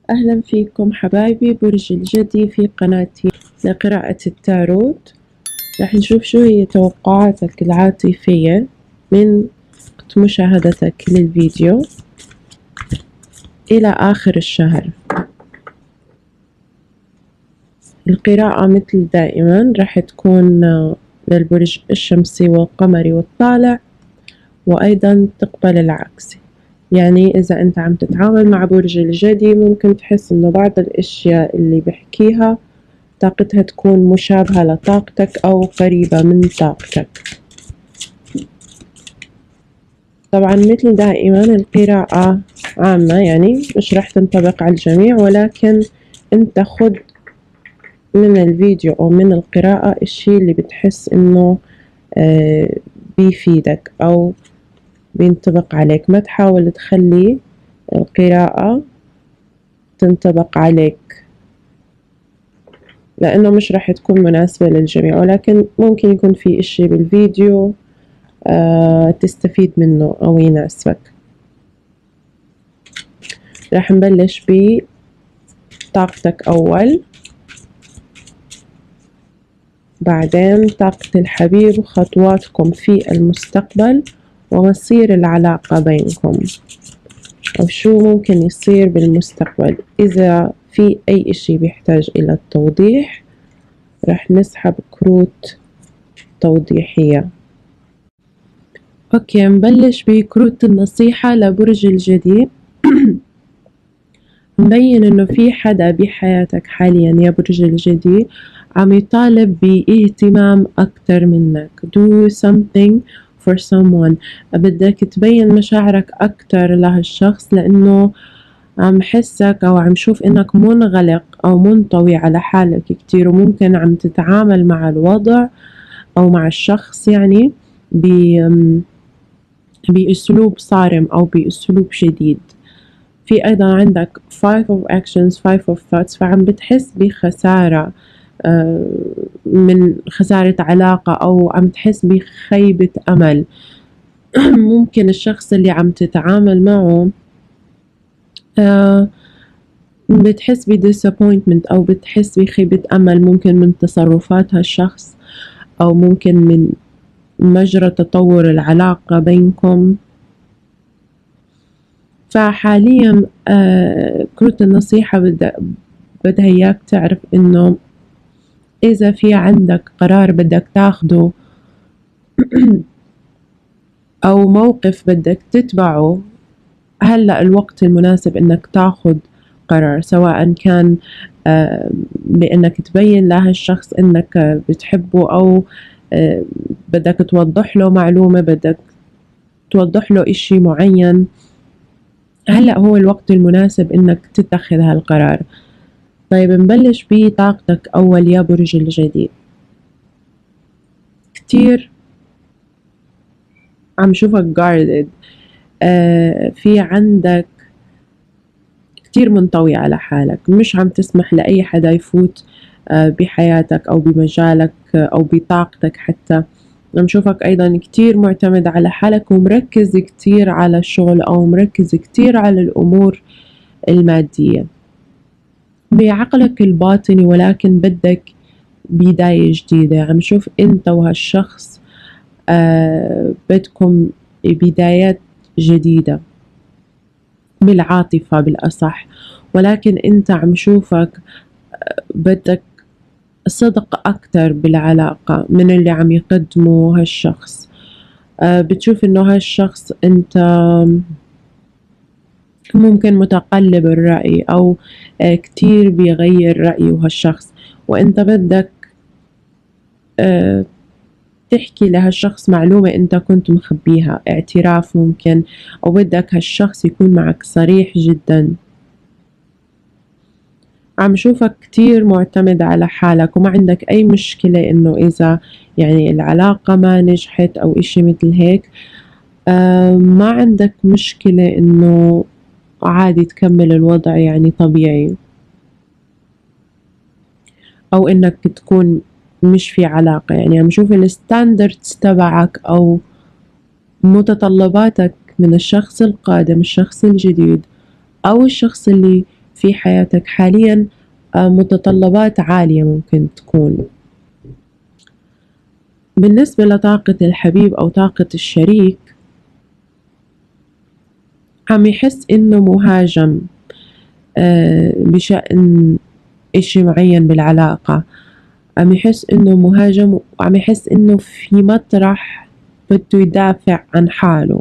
أهلا فيكم حبايبي برج الجدي في قناتي لقراءة التاروت. راح نشوف شو هي توقعاتك العاطفية من وقت مشاهدتك للفيديو إلى آخر الشهر. القراءة مثل دائما راح تكون للبرج الشمسي والقمري والطالع، وأيضا تقبل العكس. يعني إذا أنت عم تتعامل مع برج الجدي ممكن تحس إنه بعض الأشياء اللي بحكيها طاقتها تكون مشابهة لطاقتك أو قريبة من طاقتك. طبعا مثل دائما القراءة عامة، يعني مش راح تنطبق على الجميع، ولكن انت خد من الفيديو أو من القراءة الشي اللي بتحس إنه بيفيدك أو بينطبق عليك. ما تحاول تخلي القراءة تنطبق عليك، لأنه مش راح تكون مناسبة للجميع، ولكن ممكن يكون في إشي بالفيديو تستفيد منه أو يناسبك. راح نبلش بطاقتك أول، بعدين طاقة الحبيب وخطواتكم في المستقبل ومصير العلاقة بينكم، أو شو ممكن يصير بالمستقبل. إذا في أي إشي بيحتاج إلى التوضيح راح نسحب كروت توضيحية. أوكي، نبلش بكروت النصيحة لبرج الجدي. مبين إنه في حدا بحياتك حاليا يا برج الجدي عم يطالب باهتمام أكتر منك. do something for someone. بدك تبين مشاعرك أكتر لهالشخص، لأنه عم حسك أو عم شوف إنك منغلق أو منطوي على حالك كتير، وممكن عم تتعامل مع الوضع أو مع الشخص يعني بأسلوب صارم أو بأسلوب شديد. في أيضا عندك 5 of actions 5 of thoughts، فعم بتحس بخسارة، من خسارة علاقة أو عم تحس بخيبة أمل. ممكن الشخص اللي عم تتعامل معه بتحس ب disappointment أو بتحس بخيبة أمل، ممكن من تصرفات هالشخص أو ممكن من مجرى تطور العلاقة بينكم. فحاليا كروت النصيحة بدها إياك تعرف إنه إذا في عندك قرار بدك تاخده أو موقف بدك تتبعه، هلأ الوقت المناسب إنك تاخد قرار، سواء كان بإنك تبين لهالشخص إنك بتحبه، أو بدك توضح له معلومة، بدك توضح له إشي معين. هلأ هو الوقت المناسب إنك تتخذ هالقرار. طيب نبلش بطاقتك أول يا برج الجدي. كتير عم شوفك guarded، في عندك كتير منطوي على حالك، مش عم تسمح لأي حدا يفوت بحياتك أو بمجالك أو بطاقتك. حتى عم شوفك أيضا كتير معتمد على حالك ومركز كتير على الشغل أو مركز كتير على الأمور المادية بعقلك الباطني، ولكن بدك بداية جديدة. عم شوف أنت وهالشخص بدكم بدايات جديدة بالعاطفة بالأصح، ولكن أنت عم شوفك بدك صدق أكتر بالعلاقة من اللي عم يقدمه هالشخص. بتشوف إنه هالشخص أنت ممكن متقلب الرأي أو كتير بيغير رأيه هالشخص، وأنت بدك تحكي لهالشخص معلومة أنت كنت مخبيها، اعتراف ممكن، أو بدك هالشخص يكون معك صريح جدا. عم شوفك كتير معتمد على حالك وما عندك أي مشكلة إنه إذا يعني العلاقة ما نجحت أو إشي مثل هيك، ما عندك مشكلة إنه عادي تكمل الوضع يعني طبيعي، أو إنك تكون مش في علاقة. يعني عم شوف الستاندردز تبعك أو متطلباتك من الشخص القادم، الشخص الجديد أو الشخص اللي في حياتك حاليا متطلبات عالية ممكن تكون. بالنسبة لطاقة الحبيب أو طاقة الشريك، عم يحس إنه مهاجم بشأن إشي معين بالعلاقة، عم يحس إنه مهاجم وعم يحس إنه في مطرح بده يدافع عن حاله.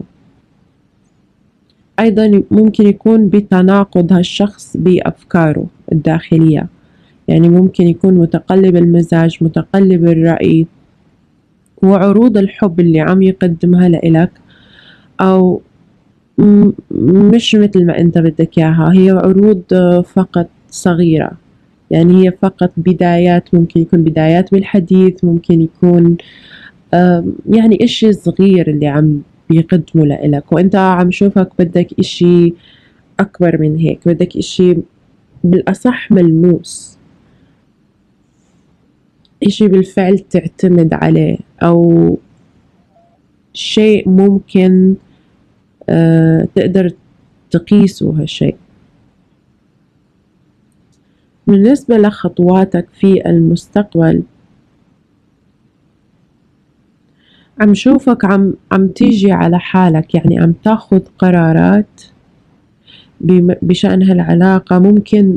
أيضا ممكن يكون بتناقض هالشخص بأفكاره الداخلية، يعني ممكن يكون متقلب المزاج متقلب الرأي، وعروض الحب اللي عم يقدمها لإلك أو مش مثل ما أنت بدك إياها، هي عروض فقط صغيرة، يعني هي فقط بدايات، ممكن يكون بدايات بالحديث، ممكن يكون يعني إشي صغير اللي عم بيقدمه لإلك، وأنت عم شوفك بدك إشي أكبر من هيك، بدك إشي بالأصح ملموس، إشي بالفعل تعتمد عليه، أو شيء ممكن تقدر تقيسه هالشيء. بالنسبة لخطواتك في المستقبل، عم شوفك عم تيجي على حالك، يعني عم تاخد قرارات بشأن هالعلاقة ممكن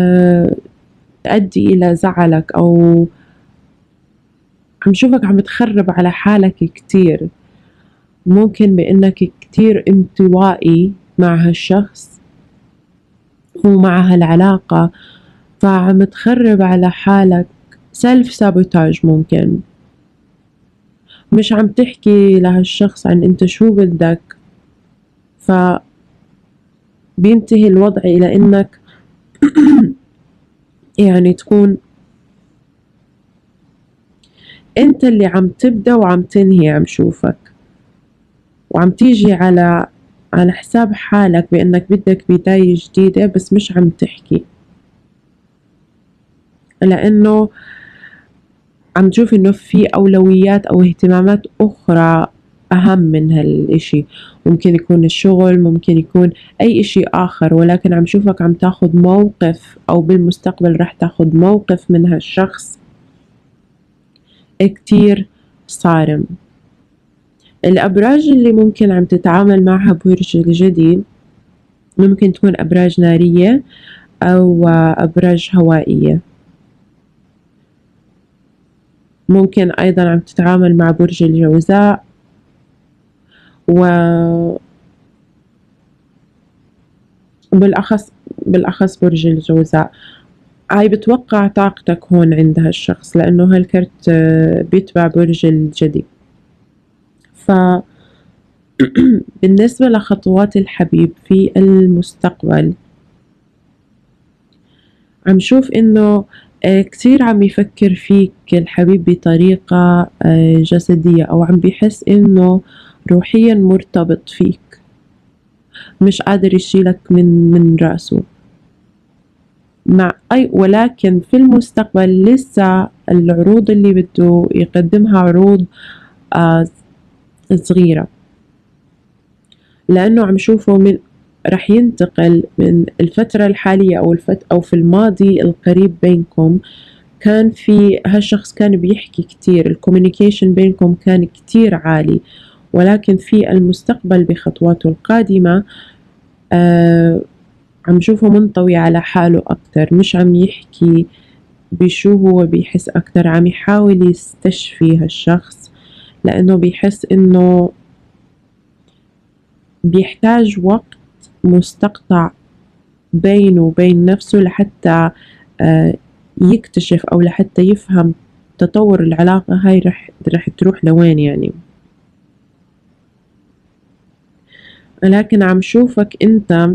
تؤدي إلى زعلك، أو عم شوفك عم تخرب على حالك كتير، ممكن بإنك كتير انطوائي مع هالشخص ومع هالعلاقة، فعم تخرب على حالك سيلف سابوتاج، ممكن مش عم تحكي لهالشخص عن انت شو بدك، فبينتهي الوضع إلى إنك يعني تكون أنت اللي عم تبدأ وعم تنهي، عم شوفك وعم تيجي على حساب حالك بأنك بدك بداية جديدة، بس مش عم تحكي، لأنه عم تشوف إنه في أولويات أو اهتمامات أخرى أهم من هالإشي، ممكن يكون الشغل، ممكن يكون أي إشي آخر، ولكن عم شوفك عم تاخد موقف أو بالمستقبل رح تاخد موقف من هالشخص كتير صارم. الأبراج اللي ممكن عم تتعامل معها برج الجدي ممكن تكون أبراج نارية أو أبراج هوائية، ممكن أيضا عم تتعامل مع برج الجوزاء بالأخص برج الجوزاء. هاي بتوقع طاقتك هون عند هالشخص، لأنه هالكرت بيتبع برج الجدي. ف بالنسبة لخطوات الحبيب في المستقبل، عم شوف إنه كتير عم يفكر فيك الحبيب بطريقة جسدية، أو عم بيحس إنه روحيا مرتبط فيك، مش قادر يشيلك من رأسه ولكن في المستقبل لسه العروض اللي بده يقدمها عروض آه، صغيرة، لأنه عم شوفه رح ينتقل من الفترة الحالية أو في الماضي القريب بينكم، كان في هالشخص كان بيحكي كتير، الكوميونيكيشن بينكم كان كتير عالي، ولكن في المستقبل بخطواته القادمة عم شوفه منطوي على حاله أكتر، مش عم يحكي بشو هو بيحس أكتر، عم يحاول يستشفي هالشخص، لأنه بيحس إنه بيحتاج وقت مستقطع بينه وبين نفسه لحتى يكتشف أو لحتى يفهم تطور العلاقة هاي رح تروح لوين يعني. لكن عم شوفك أنت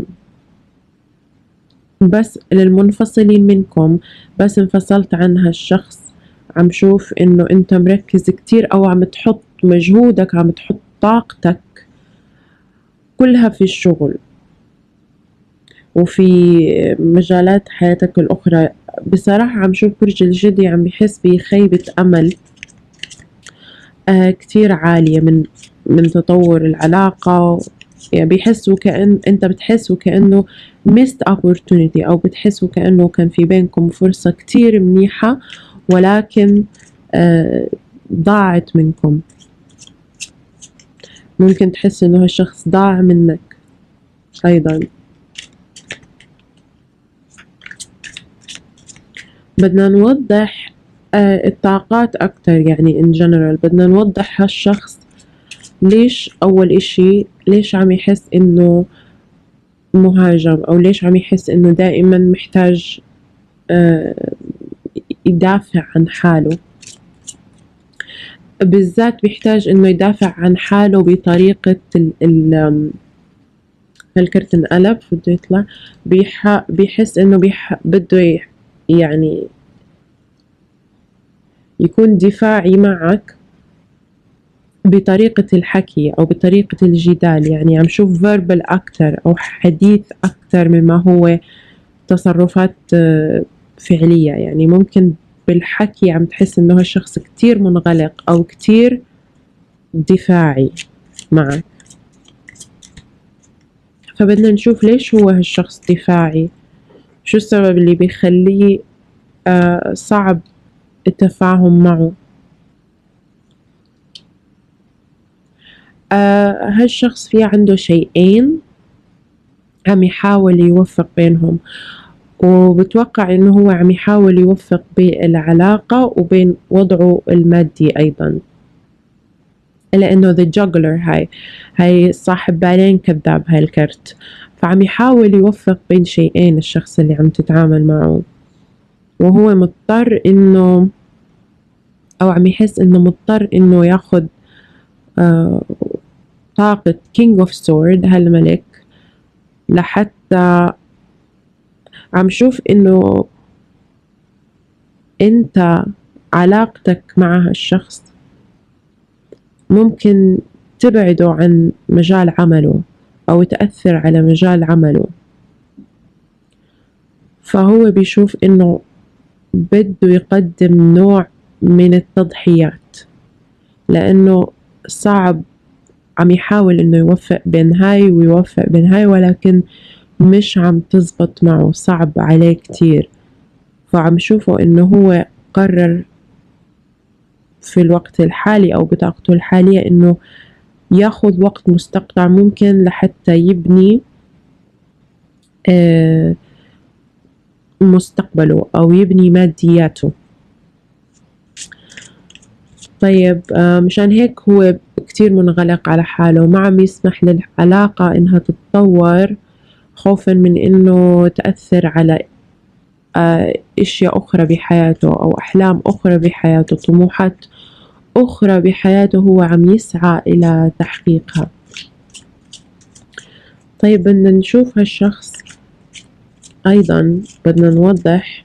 بس للمنفصلين منكم، بس انفصلت عن هالشخص، عم شوف إنه أنت مركز كتير أو عم تحط مجهودك، عم تحط طاقتك كلها في الشغل وفي مجالات حياتك الأخرى. بصراحة عم شوف برج الجدي عم بحس بخيبة أمل كتير عالية من تطور العلاقة، يعني بيحس وكأن أنت بتحس وكأنه missed opportunity، أو بتحس وكأنه كان في بينكم فرصة كتير منيحة ولكن ضاعت منكم. ممكن تحس إنه هالشخص ضاع منك أيضا. بدنا نوضح الطاقات أكتر، يعني in general بدنا نوضح هالشخص ليش أول إشي ليش عم يحس إنه مهاجم، أو ليش عم يحس إنه دائما محتاج يدافع عن حاله. بالذات بيحتاج إنه يدافع عن حاله بطريقة هالكرت انقلب بده يطلع، بيحس إنه بده يعني يكون دفاعي معك بطريقة الحكي أو بطريقة الجدال، يعني عم شوف verbal أكتر أو حديث أكتر مما هو تصرفات فعلية. يعني ممكن بالحكي عم تحس إنه هالشخص كتير منغلق أو كتير دفاعي معك، فبدنا نشوف ليش هو هالشخص دفاعي، شو السبب اللي بيخليه صعب التفاهم معه. هالشخص في عنده شيئين عم يحاول يوفق بينهم، وبتوقع إنه هو عم يحاول يوفق بين العلاقة وبين وضعه المادي أيضا، لأنه the juggler هاي صاحب بالين كذاب هاي الكرت، فعم يحاول يوفق بين شيئين الشخص اللي عم تتعامل معه، وهو مضطر إنه أو عم يحس إنه مضطر إنه ياخد طاقة King of Sword هالملك، لحتى عم شوف إنه أنت علاقتك مع هالشخص ممكن تبعده عن مجال عمله أو تأثر على مجال عمله، فهو بيشوف إنه بده يقدم نوع من التضحيات، لأنه صعب عم يحاول إنه يوفق بين هاي ويوفق بين هاي، ولكن مش عم تزبط معه، صعب عليه كتير. فعم شوفه إنه هو قرر في الوقت الحالي أو بطاقته الحالية إنه ياخد وقت مستقطع ممكن لحتى يبني مستقبله أو يبني مادياته. طيب مشان هيك هو كتير منغلق على حاله، ما عم يسمح للعلاقة إنها تتطور خوفا من إنه تأثر على أشياء أخرى بحياته أو أحلام أخرى بحياته، طموحات أخرى بحياته هو عم يسعى إلى تحقيقها. طيب بدنا نشوف هالشخص أيضا، بدنا نوضح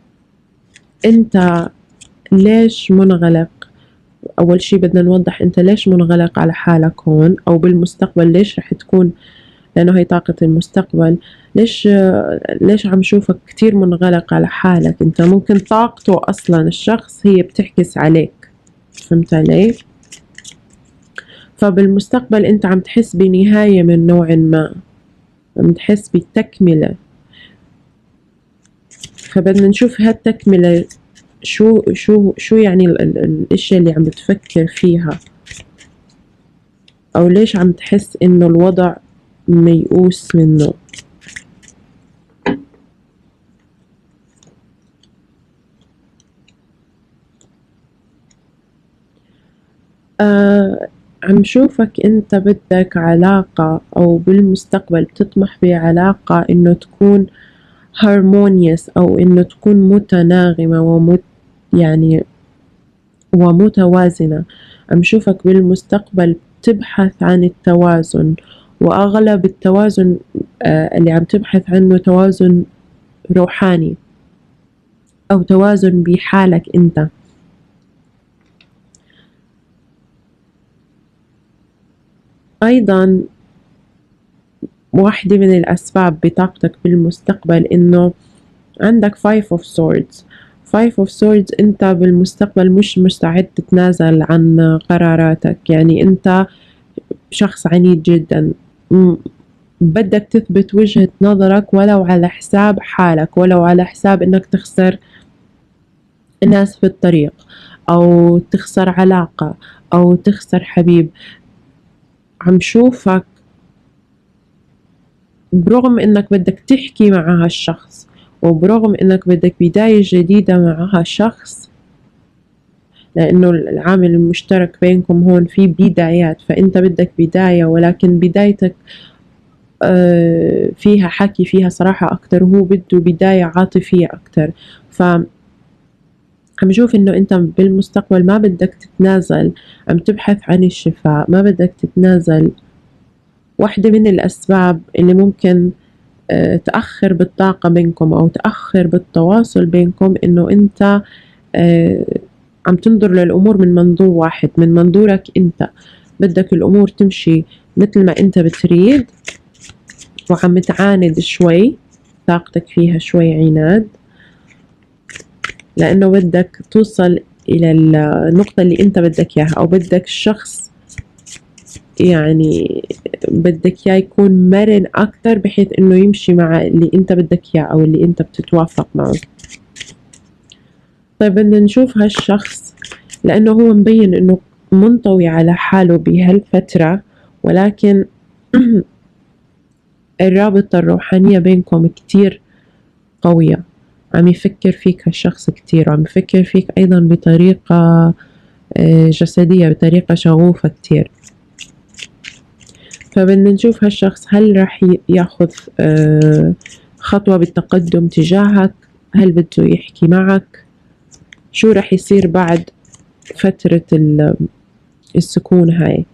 أنت ليش منغلق. أول شي بدنا نوضح أنت ليش منغلق على حالك هون أو بالمستقبل ليش رح تكون، لأنه هي طاقة المستقبل. ليش عم شوفك كتير منغلق على حالك؟ أنت ممكن طاقته أصلا الشخص هي بتحكس عليك، فهمت علي؟ فبالمستقبل أنت عم تحس بنهاية من نوع ما، عم تحس بتكملة، فبدنا نشوف هالتكملة شو يعني الاشياء اللي عم بتفكر فيها، او ليش عم تحس انه الوضع ميؤوس منه. عم شوفك انت بدك علاقة او بالمستقبل بتطمح بعلاقة انه تكون harmonious او انه تكون متناغمة يعني ومتوازنة. عم شوفك بالمستقبل تبحث عن التوازن، وأغلب التوازن اللي عم تبحث عنه توازن روحاني أو توازن بحالك أنت. أيضا واحدة من الأسباب بطاقتك بالمستقبل إنه عندك Five of Swords. Five of Swords أنت بالمستقبل مش مستعد تتنازل عن قراراتك، يعني أنت شخص عنيد جدا بدك تثبت وجهة نظرك ولو على حساب حالك، ولو على حساب إنك تخسر ناس في الطريق أو تخسر علاقة أو تخسر حبيب. عم شوفك برغم إنك بدك تحكي مع هالشخص وبرغم إنك بدك بداية جديدة مع هالشخص، لأنه العامل المشترك بينكم هون في بدايات، فأنت بدك بداية ولكن بدايتك فيها حكي، فيها صراحة أكتر، وهو بده بداية عاطفية أكتر. عم شوف إنه أنت بالمستقبل ما بدك تتنازل، عم تبحث عن الشفاء، ما بدك تتنازل. واحدة من الأسباب اللي ممكن تأخر بالطاقة بينكم أو تأخر بالتواصل بينكم إنه أنت عم تنظر للأمور من منظور واحد، من منظورك أنت، بدك الأمور تمشي مثل ما أنت بتريد، وعم تعاند شوي، طاقتك فيها شوي عناد، لأنه بدك توصل إلى النقطة اللي أنت بدك إياها، أو بدك الشخص يعني بدك إياه يكون مرن أكتر بحيث إنه يمشي مع اللي أنت بدك إياه أو اللي أنت بتتوافق معه. طيب بدنا نشوف هالشخص، لأنه هو مبين إنه منطوي على حاله بهالفترة، ولكن الرابطة الروحانية بينكم كتير قوية. عم يفكر فيك هالشخص كتير، وعم يفكر فيك أيضا بطريقة جسدية، بطريقة شغوفة كتير. فبدنا نشوف هالشخص هل راح ياخذ خطوة بالتقدم تجاهك، هل بده يحكي معك، شو راح يصير بعد فترة السكون هاي.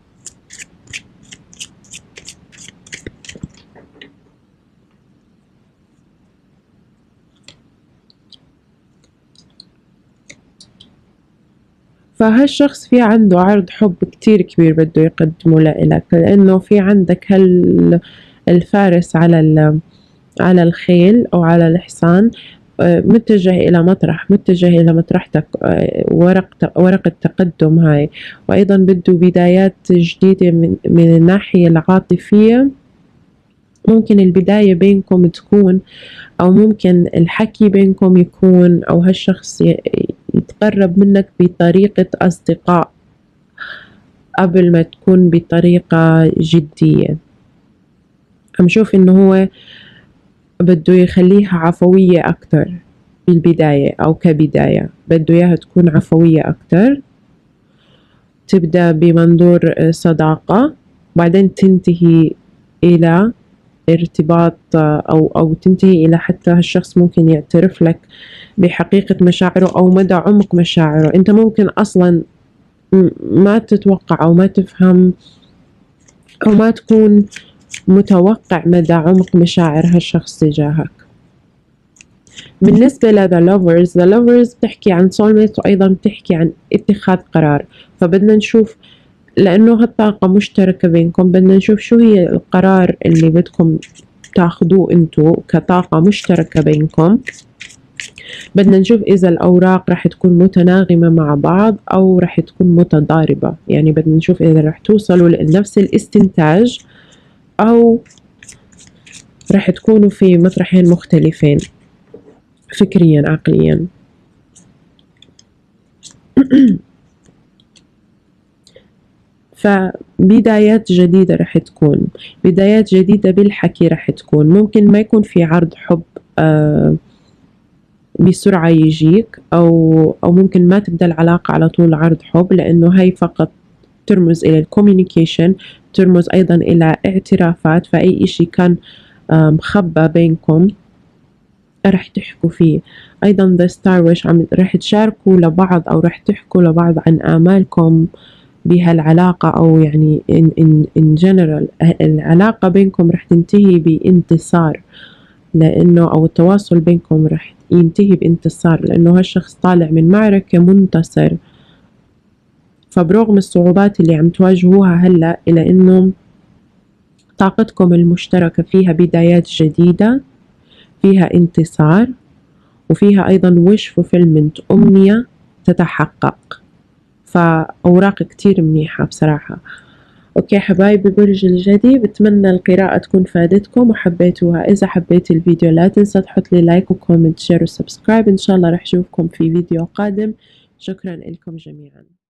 فهالشخص في عنده عرض حب كتير كبير بده يقدمه لإلك، لأنه في عندك الفارس على الخيل أو على الحصان، متجه إلى مطرح، متجه إلى مطرحتك، ورقة تقدم هاي، وأيضا بده بدايات جديدة من الناحية العاطفية. ممكن البداية بينكم تكون، أو ممكن الحكي بينكم يكون، أو هالشخص يتقرب منك بطريقة أصدقاء قبل ما تكون بطريقة جدية. عم شوف إنه هو بده يخليها عفوية أكتر بالبداية، أو كبداية بده إياها تكون عفوية أكتر، تبدأ بمنظور صداقة بعدين تنتهي إلى ارتباط، أو تنتهي إلى حتى هالشخص ممكن يعترف لك بحقيقة مشاعره أو مدى عمق مشاعره. أنت ممكن أصلا ما تتوقع أو ما تفهم أو ما تكون متوقع مدى عمق مشاعر هالشخص تجاهك. بالنسبة the lovers بتحكي عن soulmate، وأيضا بتحكي عن اتخاذ قرار. فبدنا نشوف، لأنه هالطاقة مشتركة بينكم، بدنا نشوف شو هي القرار اللي بدكم تاخدوه انتو كطاقة مشتركة بينكم. بدنا نشوف إذا الأوراق رح تكون متناغمة مع بعض أو رح تكون متضاربة، يعني بدنا نشوف إذا رح توصلوا لنفس الاستنتاج أو رح تكونوا في مطرحين مختلفين فكريا عقليا. فبدايات جديدة رح تكون، بدايات جديدة بالحكي رح تكون، ممكن ما يكون في عرض حب بسرعة يجيك، أو ممكن ما تبدأ العلاقة على طول عرض حب، لأنه هاي فقط ترمز إلى الكوميونيكيشن، ترمز أيضا إلى اعترافات، فأي إشي كان مخبى بينكم رح تحكوا فيه. أيضا The Star Wish رح تشاركوا لبعض أو رح تحكوا لبعض عن آمالكم بهالعلاقة، أو يعني in general العلاقة بينكم رح تنتهي بانتصار، لأنه أو التواصل بينكم رح ينتهي بانتصار، لأنه هالشخص طالع من معركة منتصر. فبرغم الصعوبات اللي عم تواجهوها هلأ، إلى أنه طاقتكم المشتركة فيها بدايات جديدة، فيها انتصار، وفيها أيضا wish fulfillment، أمنية تتحقق. فأوراق كتير منيحة بصراحة. أوكي حبايبي برج الجدي، بتمنى القراءة تكون فادتكم وحبيتوها. إذا حبيت الفيديو لا تنسى تحط لي لايك وكومنت شير وسبسكرايب. إن شاء الله رح أشوفكم في فيديو قادم. شكرا لكم جميعا.